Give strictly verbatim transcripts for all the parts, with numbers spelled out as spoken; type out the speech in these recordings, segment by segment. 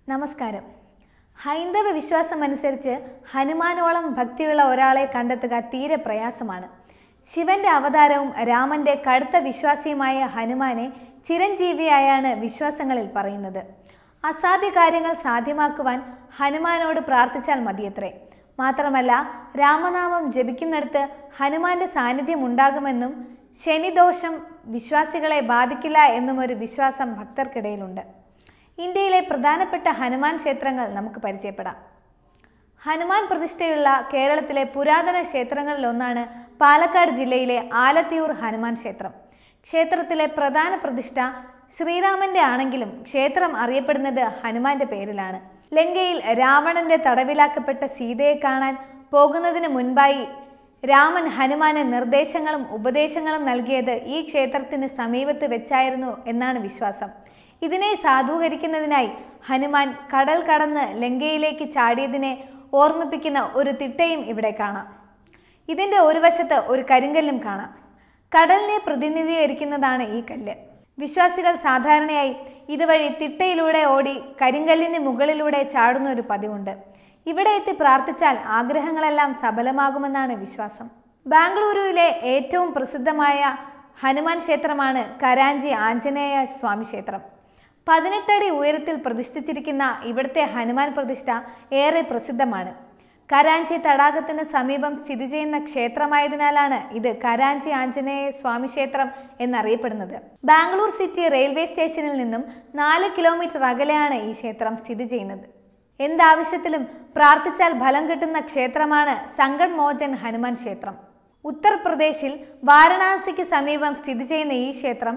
നമസ്കാരം. ഹൈന്ദവ വിശ്വാസമനുസരിച്ച് ഹനുമാനോളം ഭക്തിയുള്ള ഒരാളെ കണ്ടെത്തുക തീരെ പ്രയാസമാണ്. ശിവന്റെ അവതാരവും രാമന്റെ കടുത്ത വിശ്വാസിയുമായ ഹനുമാനെ ചിരഞ്ജീവിയായാണ് വിശ്വാസങ്ങളിൽ പറയുന്നത്. അസാധ്യ കാര്യങ്ങൾ സാധ്യമാക്കുവാൻ ഹനുമാനോട് പ്രാർത്ഥിച്ചാൽ മതിയത്രേ. മാത്രമല്ല, രാമനാമം ജപിക്കുന്നിടത്ത് ഹനുമാന്റെ സാന്നിധ്യം ഉണ്ടാകുമെന്നും ശനിദോഷം വിശ്വാസികളെ ബാധിക്കില്ല എന്നും ഒരു വിശ്വാസം ഭക്തർക്കിടയിലുണ്ട്. ഇന്ത്യയിലെ പ്രധാനപ്പെട്ട ഹനുമാൻ ക്ഷേത്രങ്ങൾ നമുക്ക് പരിചയപ്പെടാം. ഹനുമാൻ പ്രതിഷ്ഠയുള്ള കേരളത്തിലെ പുരാതന ക്ഷേത്രങ്ങളിലൊന്നാണ് പാലക്കാട് ജില്ലയിലെ ആലത്തിയൂർ ഹനുമാൻ ക്ഷേത്രം. ക്ഷേത്രത്തിലെ പ്രധാന പ്രതിഷ്ഠ ശ്രീരാമന്റെ ആണെങ്കിലും ക്ഷേത്രം അറിയപ്പെടുന്നത് ഹനുമാന്റെ പേരിലാണ്. ലങ്കയിൽ രാവണന്റെ തടവിലാക്കപ്പെട്ട സീതയെ കാണാൻ പോകുന്നതിന് മുൻപായി രാമൻ ഹനുമാന് നിർദ്ദേശങ്ങളും ഉപദേശങ്ങളും നൽകിയത് ഈ ക്ഷേത്രത്തിന് സമീപത്ത് വെച്ചായിരുന്നു എന്നാണ് വിശ്വാസം. ഇതിനെ സാധൂകരിക്കുന്നതിനായി ഹനുമാൻ കടൽ കടന്ന് ലങ്കയിലേക്ക് ചാടിയതിനെ ഓർമ്മിപ്പിക്കുന്ന ഒരു തിട്ടയും ഇവിടെ കാണാം. ഇതിൻ്റെ ഒരു വശത്ത് ഒരു കരിങ്കല്ലും കാണാം. കടലിനെ പ്രതിനിധീകരിക്കുന്നതാണ് ഈ കല്ല്. വിശ്വാസികൾ സാധാരണയായി ഇതുവഴി തിട്ടയിലൂടെ ഓടി കരിങ്കല്ലിന് മുകളിലൂടെ ചാടുന്ന ഒരു പതിവുണ്ട്. ഇവിടെ എത്തി പ്രാർത്ഥിച്ചാൽ ആഗ്രഹങ്ങളെല്ലാം സഫലമാകുമെന്നാണ് വിശ്വാസം. ബാംഗ്ലൂരുവിലെ ഏറ്റവും പ്രസിദ്ധമായ ഹനുമാൻ ക്ഷേത്രമാണ് കരാഞ്ചി ആഞ്ജനേയ സ്വാമി ക്ഷേത്രം. പതിനെട്ടടി ഉയരത്തിൽ പ്രതിഷ്ഠിച്ചിരിക്കുന്ന ഇവിടുത്തെ ഹനുമാൻ പ്രതിഷ്ഠ ഏറെ പ്രസിദ്ധമാണ്. കരാഞ്ചി തടാകത്തിന് സമീപം സ്ഥിതി ചെയ്യുന്ന ക്ഷേത്രമായതിനാലാണ് ഇത് കരാഞ്ചി ആഞ്ജനേയ സ്വാമി ക്ഷേത്രം എന്നറിയപ്പെടുന്നത്. ബാംഗ്ലൂർ സിറ്റി റെയിൽവേ സ്റ്റേഷനിൽ നിന്നും നാല് കിലോമീറ്റർ അകലെയാണ് ഈ ക്ഷേത്രം സ്ഥിതി ചെയ്യുന്നത്. എന്താവശ്യത്തിലും പ്രാർത്ഥിച്ചാൽ ഫലം കിട്ടുന്ന ക്ഷേത്രമാണ് സങ്കട് മോചൻ ഹനുമാൻ ക്ഷേത്രം. ഉത്തർപ്രദേശിൽ വാരണാസിക്ക് സമീപം സ്ഥിതി ചെയ്യുന്ന ഈ ക്ഷേത്രം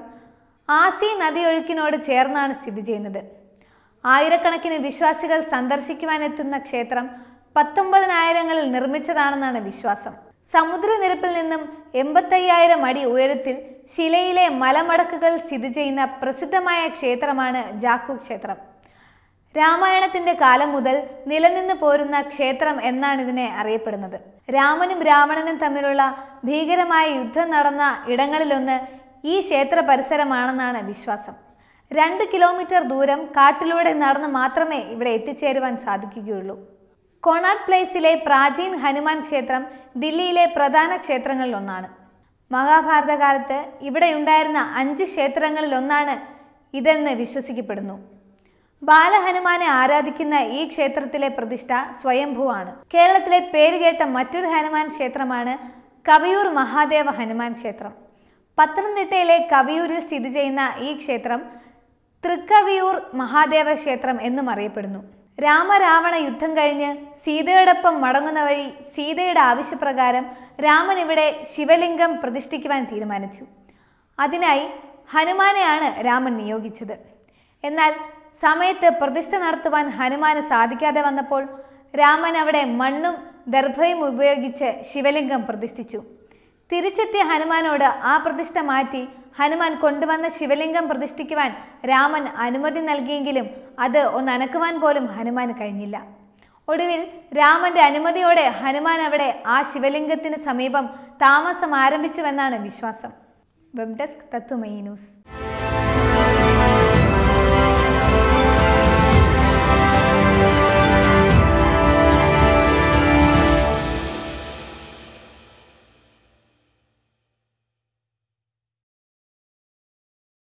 ആസി നദിയൊഴുക്കിനോട് ചേർന്നാണ് സ്ഥിതി ചെയ്യുന്നത്. ആയിരക്കണക്കിന് വിശ്വാസികൾ സന്ദർശിക്കുവാനെത്തുന്ന ക്ഷേത്രം പത്തൊമ്പതിനായിരങ്ങളിൽ നിർമ്മിച്ചതാണെന്നാണ് വിശ്വാസം. സമുദ്രനിരപ്പിൽ നിന്നും എൺപത്തയ്യായിരം അടി ഉയരത്തിൽ ശിലയിലെ മലമടക്കുകൾ സ്ഥിതി ചെയ്യുന്ന പ്രസിദ്ധമായ ക്ഷേത്രമാണ് ജാക്കു ക്ഷേത്രം. രാമായണത്തിന്റെ കാലം മുതൽ നിലനിന്ന് പോരുന്ന ക്ഷേത്രം എന്നാണ് ഇതിനെ അറിയപ്പെടുന്നത്. രാമനും രാവണനും തമ്മിലുള്ള ഭീകരമായ യുദ്ധം നടന്ന ഇടങ്ങളിലൊന്ന് ഈ ക്ഷേത്ര പരിസരമാണെന്നാണ് വിശ്വാസം. രണ്ട് കിലോമീറ്റർ ദൂരം കാട്ടിലൂടെ നടന്ന് മാത്രമേ ഇവിടെ എത്തിച്ചേരുവാൻ സാധിക്കുകയുള്ളൂ. കൊണാട്ട് പ്ലേസിലെ പ്രാചീൻ ഹനുമാൻ ക്ഷേത്രം ദില്ലിയിലെ പ്രധാന ക്ഷേത്രങ്ങളിലൊന്നാണ്. മഹാഭാരത കാലത്ത് ഇവിടെ ഉണ്ടായിരുന്ന അഞ്ച് ക്ഷേത്രങ്ങളിലൊന്നാണ് ഇതെന്ന് വിശ്വസിക്കപ്പെടുന്നു. ബാലഹനുമാനെ ആരാധിക്കുന്ന ഈ ക്ഷേത്രത്തിലെ പ്രതിഷ്ഠ സ്വയംഭൂവാണ്. കേരളത്തിലെ പേരുകേട്ട മറ്റൊരു ഹനുമാൻ ക്ഷേത്രമാണ് കവിയൂർ മഹാദേവ ഹനുമാൻ ക്ഷേത്രം. പത്തനംതിട്ടയിലെ കവിയൂരിൽ സ്ഥിതി ചെയ്യുന്ന ഈ ക്ഷേത്രം തൃക്കവിയൂർ മഹാദേവ ക്ഷേത്രം എന്നും അറിയപ്പെടുന്നു. രാമരാവണ യുദ്ധം കഴിഞ്ഞ് സീതയോടൊപ്പം മടങ്ങുന്ന വഴി സീതയുടെ ആവശ്യപ്രകാരം രാമൻ ഇവിടെ ശിവലിംഗം പ്രതിഷ്ഠിക്കുവാൻ തീരുമാനിച്ചു. അതിനായി ഹനുമാനെയാണ് രാമൻ നിയോഗിച്ചത്. എന്നാൽ സമയത്ത് പ്രതിഷ്ഠ നടത്തുവാൻ ഹനുമാന് സാധിക്കാതെ വന്നപ്പോൾ രാമൻ അവിടെ മണ്ണും ദർഭയും ഉപയോഗിച്ച് ശിവലിംഗം പ്രതിഷ്ഠിച്ചു. തിരിച്ചെത്തിയ ഹനുമാനോട് ആ പ്രതിഷ്ഠ മാറ്റി ഹനുമാൻ കൊണ്ടുവന്ന ശിവലിംഗം പ്രതിഷ്ഠിക്കുവാൻ രാമൻ അനുമതി നൽകിയെങ്കിലും അത് ഒന്നനക്കുവാൻ പോലും ഹനുമാന് കഴിഞ്ഞില്ല. ഒടുവിൽ രാമന്റെ അനുമതിയോടെ ഹനുമാൻ അവിടെ ആ ശിവലിംഗത്തിന് സമീപം താമസം ആരംഭിച്ചുവെന്നാണ് വിശ്വാസം. Web desk Tatwamayi news.